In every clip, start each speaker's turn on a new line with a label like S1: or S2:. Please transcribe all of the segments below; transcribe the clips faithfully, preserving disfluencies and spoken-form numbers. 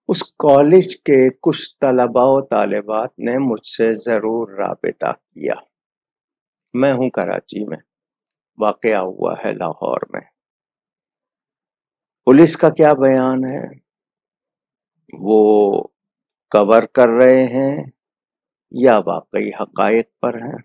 S1: اس college کے کچھ طلباء و طالبات نے مجھ سے ضرور رابطہ کیا۔ میں ہوں کراچی میں، واقعہ ہوا ہے لاہور میں۔ پولیس کا کیا بیان ہے؟ وہ کور کر رہے ہیں یا واقعی حقائق پر ہیں؟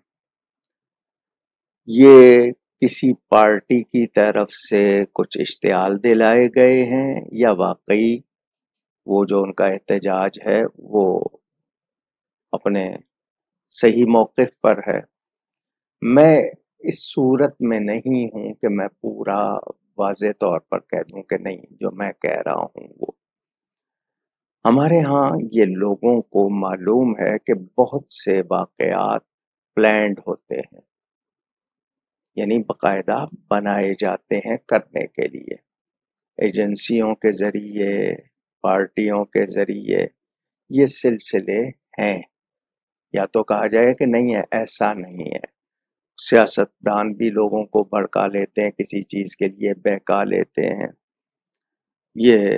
S1: یہ کسی پارٹی کی طرف سے کچھ اشتعال دلائے گئے ہیں یا واقعی وہ جو ان کا احتجاج ہے وہ اپنے صحیح موقف پر ہے؟ میں اس صورت میں نہیں ہوں کہ میں پورا واضح طور پر کہہ دوں کہ نہیں، جو میں کہہ رہا ہوں وہ ہمارے ہاں یہ لوگوں کو معلوم ہے کہ بہت سے واقعات پلانڈ ہوتے ہیں، یعنی باقاعدہ بنائے جاتے ہیں کرنے کے لیے، ایجنسیوں کے ذریعے، پارٹیوں کے ذریعے یہ سلسلے ہیں۔ یا تو کہا جائے کہ نہیں ہے، ایسا نہیں ہے، سیاستدان بھی لوگوں کو بھڑکا لیتے ہیں، کسی چیز کے لیے بہکا لیتے ہیں۔ یہ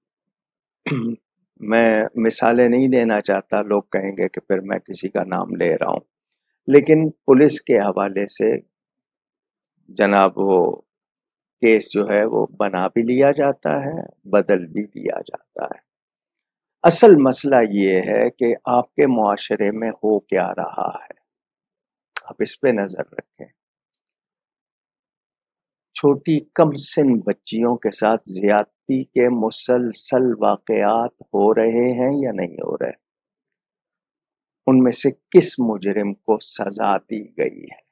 S1: میں مثالیں نہیں دینا چاہتا، لوگ کہیں گے کہ پھر میں کسی کا نام لے رہا ہوں، لیکن پولیس کے حوالے سے جناب وہ کیس جو ہے وہ بنا بھی لیا جاتا ہے، بدل بھی دیا جاتا ہے۔ اصل مسئلہ یہ ہے کہ آپ کے معاشرے میں ہو کیا رہا ہے، آپ اس پہ نظر رکھیں۔ چھوٹی کم سن بچیوں کے ساتھ زیادتی کے مسلسل واقعات ہو رہے ہیں یا نہیں ہو رہے؟ ان میں سے کس مجرم کو سزا دی گئی ہے؟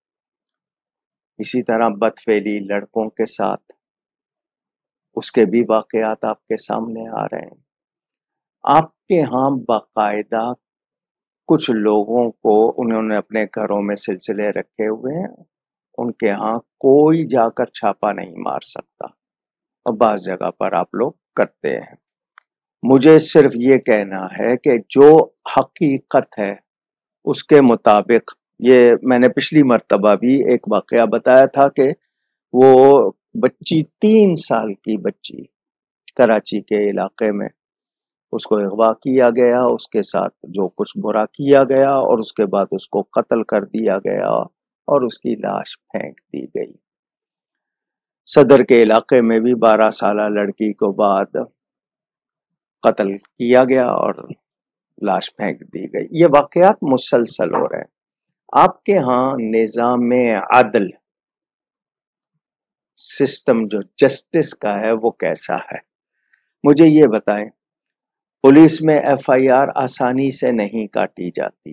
S1: اسی طرح بدفعلی لڑکوں کے ساتھ، اس کے بھی واقعات آپ کے سامنے آ رہے ہیں۔ آپ کے ہاں باقاعدہ کچھ لوگوں کو انہوں نے اپنے گھروں میں سلسلے رکھے ہوئے ہیں، ان کے ہاں کوئی جا کر چھاپا نہیں مار سکتا، اور بعض جگہ پر آپ لوگ کرتے ہیں۔ مجھے صرف یہ کہنا ہے کہ جو حقیقت ہے اس کے مطابق، یہ میں نے پچھلی مرتبہ بھی ایک واقعہ بتایا تھا کہ وہ بچی تین سال کی بچی کراچی کے علاقے میں، اس کو اغوا کیا گیا، اس کے ساتھ جو کچھ برا کیا گیا، اور اس کے بعد اس کو قتل کر دیا گیا اور اس کی لاش پھینک دی گئی۔ صدر کے علاقے میں بھی بارہ سالہ لڑکی کو بعد قتل کیا گیا اور لاش پھینک دی گئی۔ یہ واقعات مسلسل ہو رہے ہیں۔ آپ کے ہاں نظام عدل، سسٹم جو جسٹس کا ہے وہ کیسا ہے؟ مجھے یہ بتائیں۔ پولیس میں ایف آئی آر آسانی سے نہیں کاٹی جاتی،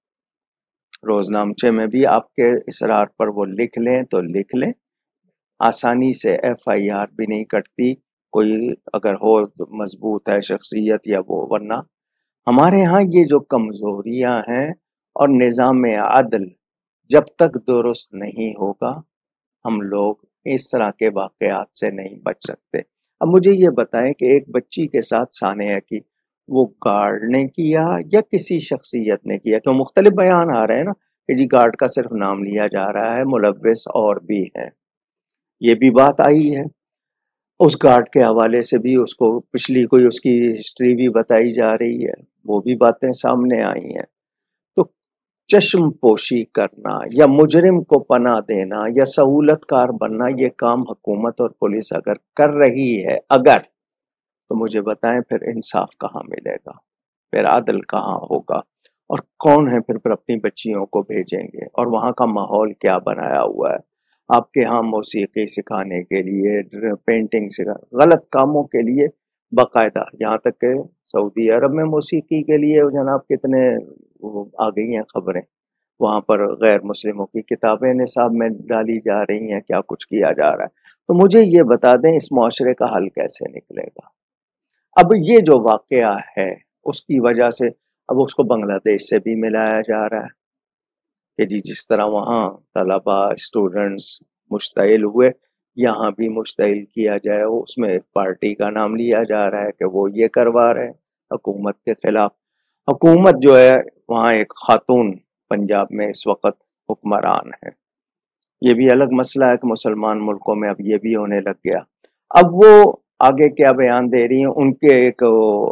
S1: روزنامچے میں بھی آپ کے اصرار پر وہ لکھ لیں تو لکھ لیں، آسانی سے ایف آئی آر بھی نہیں کٹتی، کوئی اگر ہو تو مضبوط ہے شخصیت یا وہ، ورنہ ہمارے ہاں یہ جو کمزوریاں ہیں اور نظام عدل جب تک درست نہیں ہوگا، ہم لوگ اس طرح کے واقعات سے نہیں بچ سکتے۔ اب مجھے یہ بتائیں کہ ایک بچی کے ساتھ سانحہ کی، وہ گارڈ نے کیا یا کسی شخصیت نے کیا؟ تو مختلف بیان آ رہے ہیں نا کہ جی گارڈ کا صرف نام لیا جا رہا ہے، ملوث اور بھی ہیں، یہ بھی بات آئی ہے۔ اس گارڈ کے حوالے سے بھی اس کو پچھلی کوئی اس کی ہسٹری بھی بتائی جا رہی ہے، وہ بھی باتیں سامنے آئی ہیں۔ تو چشم پوشی کرنا یا مجرم کو پناہ دینا یا سہولت کار بننا، یہ کام حکومت اور پولیس اگر کر رہی ہے، اگر تو مجھے بتائیں پھر انصاف کہاں ملے گا، پھر عدل کہاں ہوگا، اور کون ہے پھر پھر اپنی بچیوں کو بھیجیں گے، اور وہاں کا ماحول کیا بنایا ہوا ہے؟ آپ کے ہاں موسیقی سکھانے کے لیے، پینٹنگ سکھا، غلط کاموں کے لیے باقاعدہ، یہاں تک کہ سعودی عرب میں موسیقی کے لیے جناب کتنے آ گئی ہیں خبریں، وہاں پر غیر مسلموں کی کتابیں نصاب میں ڈالی جا رہی ہیں، کیا کچھ کیا جا رہا ہے۔ تو مجھے یہ بتا دیں اس معاشرے کا حل کیسے نکلے گا؟ اب یہ جو واقعہ ہے اس کی وجہ سے اب اس کو بنگلہ دیش سے بھی ملایا جا رہا ہے کہ جی جس طرح وہاں طلباء اسٹوڈنٹس مشتعل ہوئے، یہاں بھی مشتعل کیا جائے، اس میں ایک پارٹی کا نام لیا جا رہا ہے کہ وہ یہ کروا رہے ہیں حکومت کے خلاف۔ حکومت جو ہے وہاں ایک خاتون پنجاب میں اس وقت حکمران ہے، یہ بھی الگ مسئلہ ہے کہ مسلمان ملکوں میں اب یہ بھی ہونے لگ گیا۔ اب وہ آگے کیا بیان دے رہی ہیں، ان کے ایک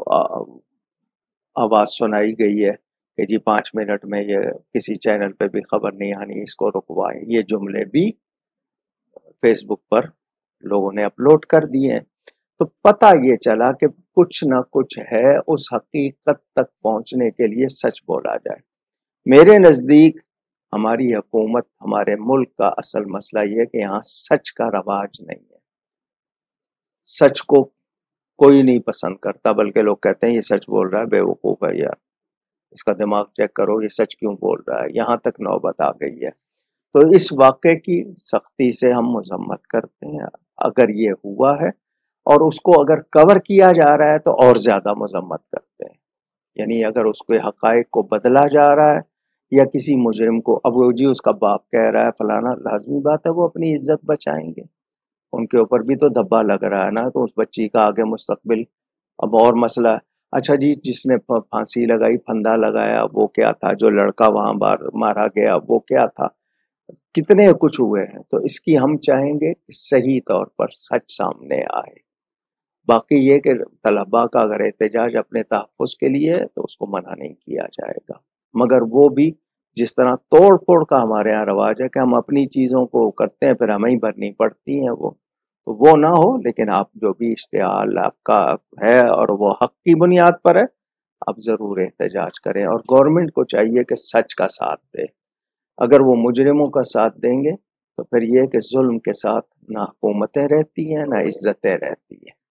S1: آواز سنائی گئی ہے کہ جی پانچ منٹ میں یہ کسی چینل پہ بھی خبر نہیں آنی، اس کو رکوائیں. یہ جملے بھی فیس بک پر لوگوں نے اپلوڈ کر دیے ہیں. تو پتہ یہ چلا کہ کچھ نہ کچھ ہے، اس حقیقت تک پہنچنے کے لیے سچ بولا جائے. میرے نزدیک ہماری حکومت، ہمارے ملک کا اصل مسئلہ یہ ہے کہ یہاں سچ کا رواج نہیں ہے. سچ کو کوئی نہیں پسند کرتا، بلکہ لوگ کہتے ہیں یہ سچ بول رہا ہے، بے وقوف ہے یار، اس کا دماغ چیک کرو، یہ سچ کیوں بول رہا ہے. یہاں تک نوبت آ گئی ہے. تو اس واقعے کی سختی سے ہم مذمت کرتے ہیں. اگر یہ ہوا ہے اور اس کو اگر کور کیا جا رہا ہے تو اور زیادہ مذمت کرتے ہیں. یعنی اگر اس کے حقائق کو بدلا جا رہا ہے یا کسی مجرم کو، اب وہ جی اس کا باپ کہہ رہا ہے فلانا، لازمی بات ہے وہ اپنی عزت بچائیں گے، ان کے اوپر بھی تو دھبا لگ رہا ہے نا. تو اس بچی کا آگے مستقبل اب اور مسئلہ ہے. اچھا جی، جس نے پھانسی لگائی، پھندا لگایا، وہ کیا تھا؟ جو لڑکا وہاں بار مارا گیا وہ کیا تھا؟ کتنے کچھ ہوئے ہیں. تو اس کی ہم چاہیں گے کہ صحیح طور پر سچ سامنے آئے. باقی یہ کہ طلباء کا اگر احتجاج اپنے تحفظ کے لیے ہے تو اس کو منع نہیں کیا جائے گا، مگر وہ بھی جس طرح توڑ پھوڑ کا ہمارے ہاں رواج ہے کہ ہم اپنی چیزوں کو کرتے ہیں پھر ہمیں ہی بھرنی پڑتی ہیں، وہ تو وہ نہ ہو. لیکن آپ جو بھی اشتعال آپ کا ہے اور وہ حق کی بنیاد پر ہے، آپ ضرور احتجاج کریں. اور گورنمنٹ کو چاہیے کہ سچ کا ساتھ دے. اگر وہ مجرموں کا ساتھ دیں گے تو پھر یہ کہ ظلم کے ساتھ نہ حکومتیں رہتی ہیں نہ عزتیں رہتی ہیں.